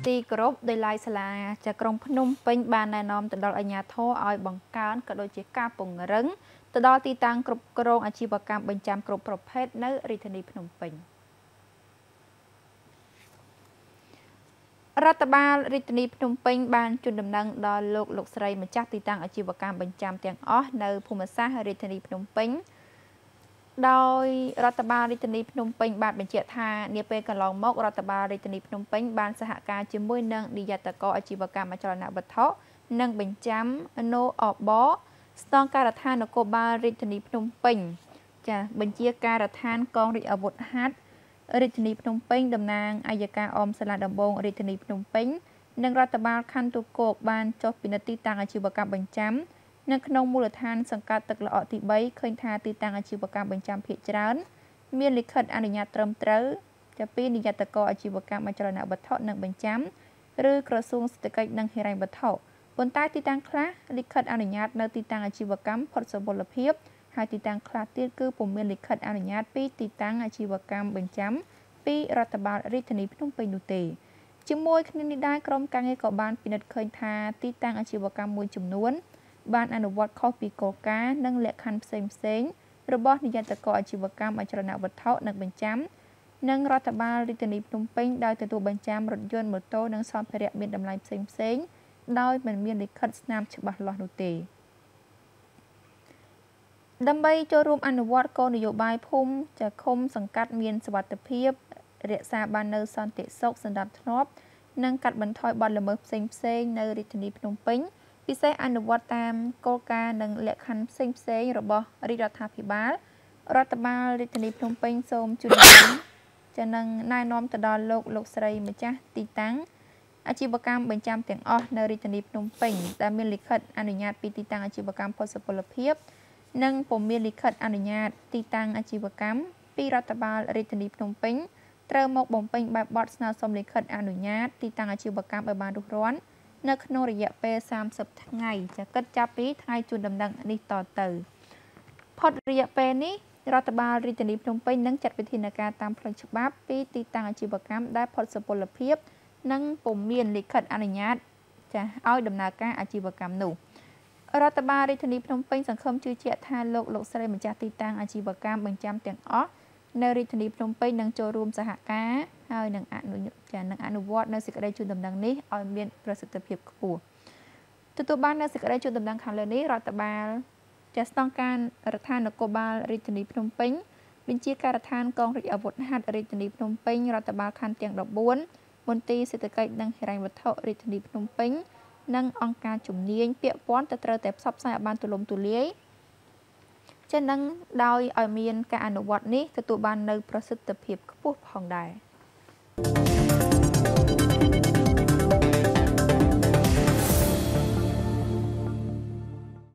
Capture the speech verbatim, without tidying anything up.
ទីគោរពដោយឡៃសាលាចាក្រុងភ្នំពេញបានណែនាំទៅដល់អាជ្ញាធរឲ្យបង្កើនក៏ដូចជាការពង្រឹងទៅដល់ទីតាំងគ្រប់គ្រងអាជីវកម្មបញ្ចាំគ្រប់ប្រភេទនៅរាជធានីភ្នំពេញរដ្ឋបាលរាជធានីភ្នំពេញបានជូនដំណឹងដល់លោកលោកស្រីម្ចាស់ទីតាំងអាជីវកម្មបញ្ចាំទាំងអស់នៅភូមិសាស្ត្ររាជធានីភ្នំពេញដោយរដ្ឋបាលរាជធានីភ្នំពេញបានបញ្ជាក់ថានាពេលកន្លងមករដ្ឋបាលរាជធានីភ្នំពេញបានសហការជាមួយនឹងនាយកតកអាជីវកម្មអចលនវត្ថុនិងបញ្ចាំ ណូ អប ស្នងការដ្ឋាននគរបាលរាជធានីភ្នំពេញចាបញ្ជាការដ្ឋានកងរាជអាវុធហត្ថរាជធានីភ្នំពេញតំណាងអัยការអមសាលាដំបងរាជធានីភ្នំពេញនិងរដ្ឋបាលខណ្ឌទូគោកបានចុះពិនិត្យទីតាំងអាជីវកម្មបញ្ចាំនៅក្នុងមូលដ្ឋានសង្កាត់ទឹកល្អក់ទីបីឃើញថាទីតាំងអាជីវកម្មបញ្ចាំភាគច្រើនមានលិខិតអនុញ្ញាតត្រឹមត្រូវจากពីនាយកតកអាជីវកម្មអចលនវត្ថុនិងបញ្ចាំឬក្រសួងសេដ្ឋកិច្ចនិងហិរញ្ញវត្ថុប៉ុន្តែទីតាំងខ្លះលិខិតអនុញ្ញាតនៅទីតាំងអាជីវកម្មផុតសុពលភាពហើយទីតាំងខ្លះទៀតគឺពុំមានលិខិតអនុញ្ញាតពីទីតាំងអាជីវកម្មបញ្ចាំពីរដ្ឋបាលរាជធានីភ្នំពេញនោះទេជាមួយគ្នានេះដែរក្រុមការងារក៏បានពិនិត្យឃើញថាទីតាំងអាជីវកម្មមួយចំនួនបានអនុវត្តខុសពីគោលការណ៍និងលក្ខខណ្ឌផ្សេងផ្សេងរបស់នាយកតកអាជីវកម្មអចលនវត្ថុនិងបញ្ចាំនិងរដ្ឋបាលរាជធានីភ្នំពេញដោយទទួលបញ្ចាំរថយន្តម៉ូតូនិងសម្ភារៈមានតម្លៃផ្សេងផ្សេងដោយមិនមានលិខិតស្នាមច្បាស់លាស់នោះទេដើម្បីចូលរួមអនុវត្តគោលនយោបាយភូមិចាឃុំសង្កាត់មានសុវត្ថិភាពរក្សាបាននូវសន្តិសុខសណ្ដាប់ធ្នាប់និងកាត់បន្ថយបទល្មើសផ្សេងផ្សេងនៅរាជធានីភ្នំពេញពិសេសអនុវត្តតាមគោលការណ៍និងលក្ខខណ្ឌផ្សេងផ្សេងរបស់រាជរដ្ឋាភិបាលរដ្ឋបាលរាជធានីភ្នំពេញសូមជូនដំណឹងចានឹងណែនាំទៅដល់លោកលោកស្រីម្ចាស់ទីតាំងអាជីវកម្មបញ្ចាំទាំងអស់នៅរាជធានីភ្នំពេញដែលមានលិខិតអនុញ្ញាតពីទីតាំងអាជីវកម្មផុតសុពលភាពនិងពុំមានលិខិតអនុញ្ញាតទីតាំងអាជីវកម្មពីរដ្ឋបាលរាជធានីភ្នំពេញត្រូវមកបំពេញបែបបទស្នើសុំលិខិតអនុញ្ញាតទីតាំងអាជីវកម្មឲ្យបានរួសរាន់នៅក្នុងរយៈពេលសាមសិបថ្ងៃចាគិតចាប់ពីថ្ងៃជូនដំណឹងនេះតទៅផុតរយៈពេលនេះរដ្ឋបាលរាជធានីភ្នំពេញនឹងចាត់វិធានការតាមផ្លូវច្បាប់ពីទីតាំងអាជីវកម្មដែលផុតសុពលភាពនិងពុំមានលិខិតអនុញ្ញាតចាឲ្យដំណើរការអាជីវកម្មនោះរដ្ឋបាលរាជធានីភ្នំពេញសង្ឃឹមជឿជាក់ថាលោកលោកស្រីម្ចាស់ទីតាំងអាជីវកម្មបញ្ចាំទាំងអស់នៅរាជធានីភ្នំពេញនឹងចូលរួមសហការហើយនឹងអនុចានឹងអនុវត្តនៅសេចក្តីជូនដំណឹងនេះឲ្យមានប្រសិទ្ធភាពខ្ពស់ទទួលបាននៅសេចក្តីជូនដំណឹងខាងលើនេះរដ្ឋបាលចាស្នងការរដ្ឋាភិបាលនគរបាលរាជធានីភ្នំពេញបញ្ជាការដ្ឋានកងរាជអាវុធហត្ថរាជធានីភ្នំពេញរដ្ឋបាលខណ្ឌទាំងដបួនមន្ទីរសេដ្ឋកិច្ចនិងហិរញ្ញវត្ថុរាជធានីភ្នំពេញនិងអង្គការជំនាញពាក់ព័ន្ធទៅត្រូវតែផ្សព្វផ្សាយឲ្យបានទូលំទូលាយចឹងនឹងដោយឲ្យមានការអនុវត្តនេះទទួលបាននៅប្រសិទ្ធភាពខ្ពស់ផងដែរ